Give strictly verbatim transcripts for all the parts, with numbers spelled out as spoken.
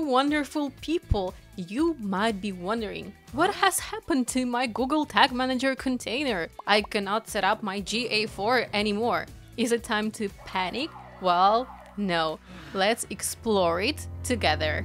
wonderful people! You might be wondering, what has happened to my Google Tag Manager container? I cannot set up my G A four anymore. Is it time to panic? Well, no. Let's explore it together.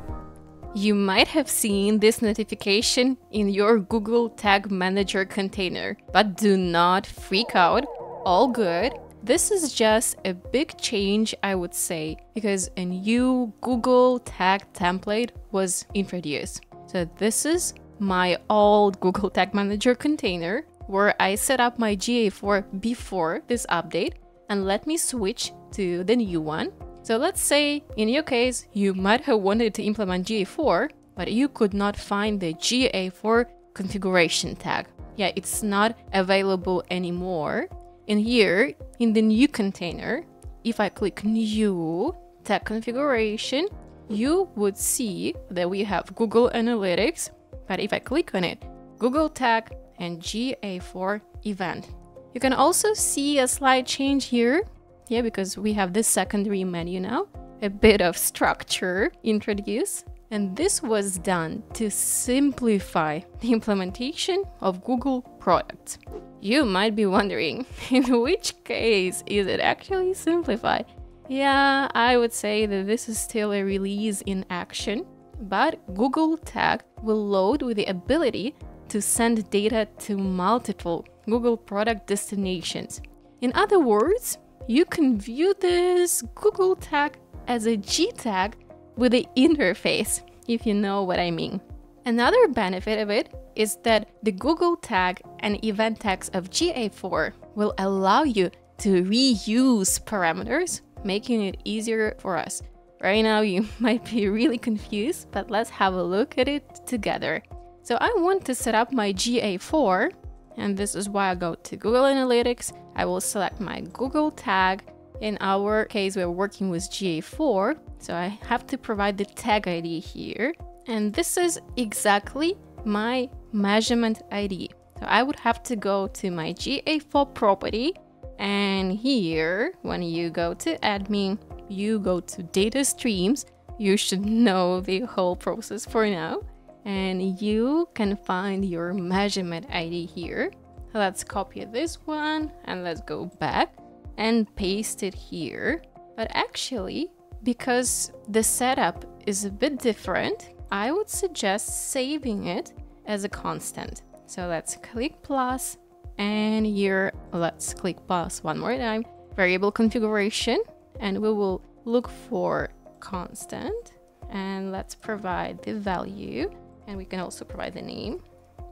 You might have seen this notification in your Google Tag Manager container, but do not freak out. All good. This is just a big change, I would say, because a new Google Tag template was introduced. So this is my old Google Tag Manager container where I set up my G A four before this update, and let me switch to the new one. So let's say in your case, you might have wanted to implement G A four, but you could not find the G A four configuration tag. Yeah, it's not available anymore. And here in the new container, if I click new tag configuration, you would see that we have Google Analytics, but if I click on it, Google Tag and G A four event. You can also see a slight change here, yeah, because we have this secondary menu now, a bit of structure introduced. And this was done to simplify the implementation of Google products. You might be wondering, in which case is it actually simplified? Yeah, I would say that this is still a release in action, but Google Tag will load with the ability to send data to multiple Google product destinations. In other words, you can view this Google Tag as a G tag with the interface, if you know what I mean. Another benefit of it is that the Google Tag and event tags of G A four will allow you to reuse parameters, making it easier for us. Right now you might be really confused, but let's have a look at it together. So I want to set up my G A four, and this is why I go to Google Analytics. I will select my Google Tag. In our case, we're working with G A four, so I have to provide the tag I D here. And this is exactly my measurement I D. So I would have to go to my G A four property, and here, when you go to admin, you go to data streams. You should know the whole process for now, and you can find your measurement I D here. Let's copy this one and let's go back and paste it here. But actually, because the setup is a bit different, I would suggest saving it as a constant. So let's click plus, and here let's click plus one more time, variable configuration, and we will look for constant, and let's provide the value, and we can also provide the name,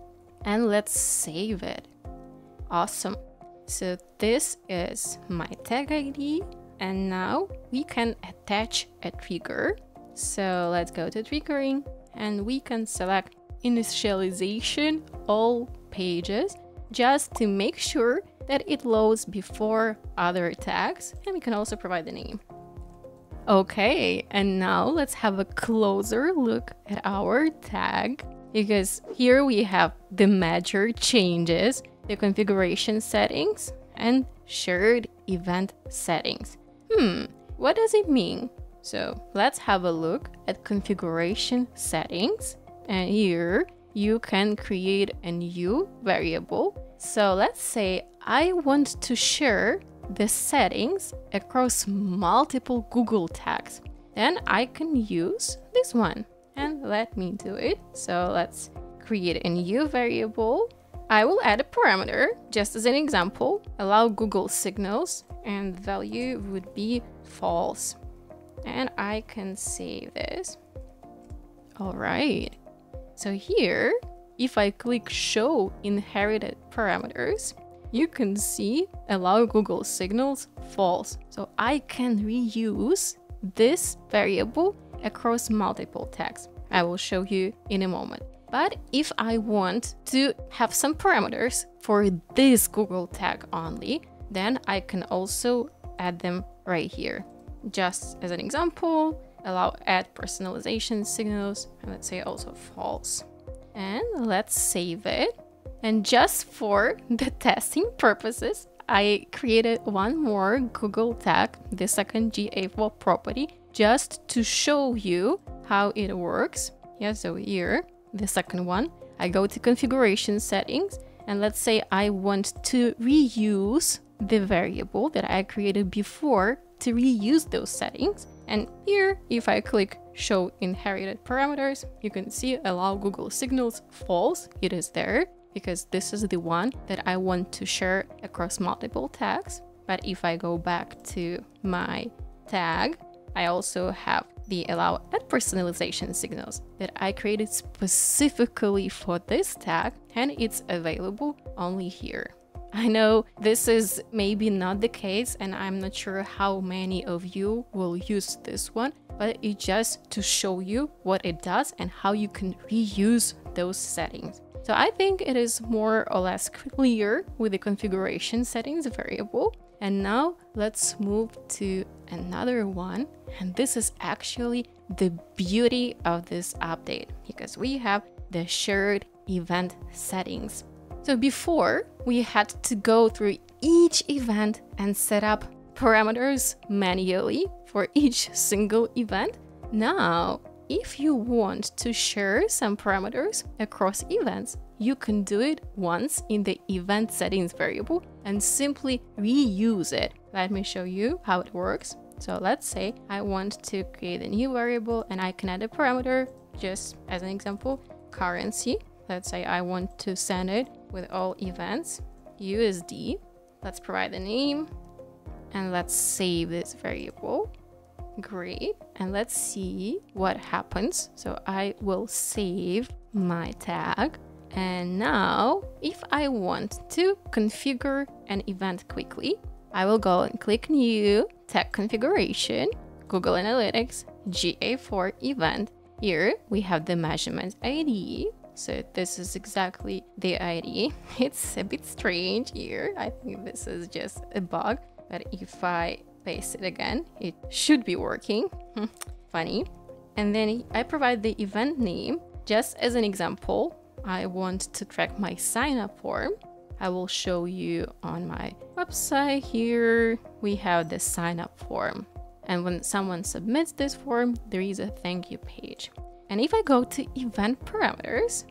and let's save it. Awesome. So this is my tag I D, and now we can attach a trigger. So let's go to triggering, and we can select initialization all pages just to make sure that it loads before other tags, and we can also provide the name. Okay, and now let's have a closer look at our tag, because here we have the major changes, the configuration settings, and shared event settings. Hmm, what does it mean? So let's have a look at configuration settings, and here you can create a new variable. So let's say I want to share the settings across multiple Google tags. Then I can use this one, and let me do it. So let's create a new variable. I will add a parameter, just as an example, allow Google signals, and the value would be false. And I can save this. All right. So here, if I click show inherited parameters, you can see allow Google signals false. So I can reuse this variable across multiple tags. I will show you in a moment. But if I want to have some parameters for this Google tag only, then I can also add them right here. Just as an example, allow add personalization signals, and let's say also false. And let's save it. And just for the testing purposes, I created one more Google tag, the second G A four property, just to show you how it works. Yeah, so here, the second one, I go to configuration settings, and let's say I want to reuse the variable that I created before to reuse those settings. And here, if I click show inherited parameters, you can see allow Google signals false. It is there because this is the one that I want to share across multiple tags. But if I go back to my tag, I also have the allow add personalization signals that I created specifically for this tag, and it's available only here. I know this is maybe not the case, and I'm not sure how many of you will use this one, but it's just to show you what it does and how you can reuse those settings. So I think it is more or less clear with the configuration settings variable. And now let's move to another one. And this is actually the beauty of this update, because we have the shared event settings. So before, we had to go through each event and set up parameters manually for each single event. Now, if you want to share some parameters across events, you can do it once in the event settings variable and simply reuse it. Let me show you how it works. So let's say I want to create a new variable and I can add a parameter, just as an example, currency. Let's say I want to send it with all events, U S D. Let's provide a name and let's save this variable. Great. And let's see what happens. So I will save my tag. And now if I want to configure an event quickly, I will go and click new, tag configuration, Google Analytics, G A four event. Here we have the measurement I D. So this is exactly the I D. It's a bit strange here. I think this is just a bug, but if I paste it again, it should be working. Funny. And then I provide the event name. Just as an example, I want to track my sign up form. I will show you on my website. Here we have the sign up form. And when someone submits this form, there is a thank you page. And if I go to event parameters,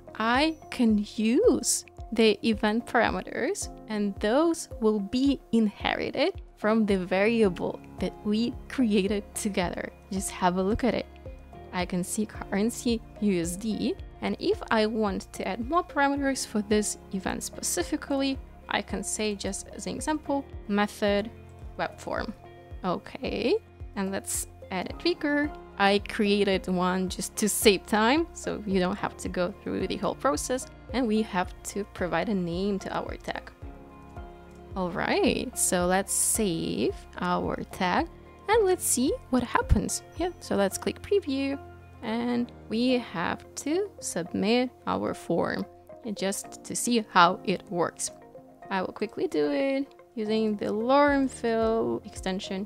I can use the event parameters, and those will be inherited from the variable that we created together. Just have a look at it. I can see currency U S D, and if I want to add more parameters for this event specifically, I can say, just as an example, method web form. Okay, and let's add a trigger. I created one just to save time, so you don't have to go through the whole process, and we have to provide a name to our tag. All right, so let's save our tag and let's see what happens. Yeah, so let's click preview, and we have to submit our form just to see how it works. I will quickly do it using the Lorem fill extension.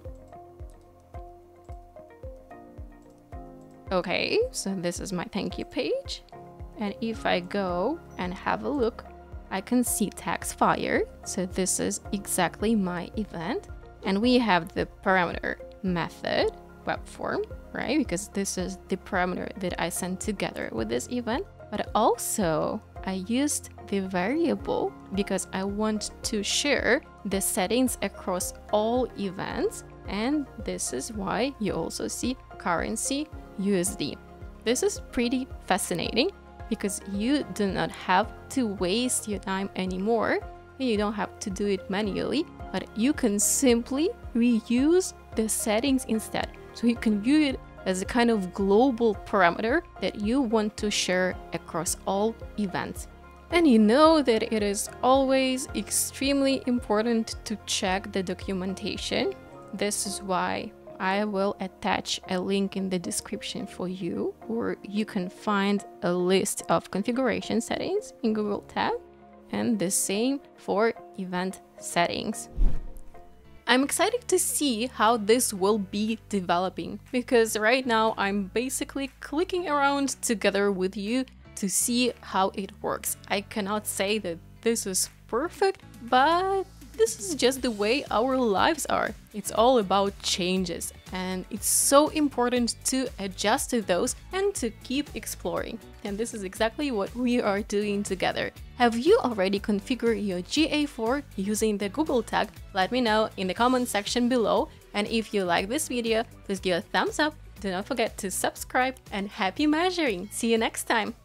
Okay, so this is my thank you page. And if I go and have a look, I can see tags fired. So this is exactly my event. And we have the parameter method web form, right? Because this is the parameter that I sent together with this event. But also I used the variable because I want to share the settings across all events. And this is why you also see currency U S D. This is pretty fascinating because you do not have to waste your time anymore. You don't have to do it manually, but you can simply reuse the settings instead. So you can view it as a kind of global parameter that you want to share across all events. And you know that it is always extremely important to check the documentation. This is why I will attach a link in the description for you, where you can find a list of configuration settings in Google Tag, and the same for event settings. I'm excited to see how this will be developing, because right now I'm basically clicking around together with you to see how it works. I cannot say that this is perfect, but this is just the way our lives are. It's all about changes, and it's so important to adjust to those and to keep exploring. And this is exactly what we are doing together. Have you already configured your G A four using the Google tag? Let me know in the comment section below. And if you like this video, please give a thumbs up. Do not forget to subscribe, and happy measuring! See you next time!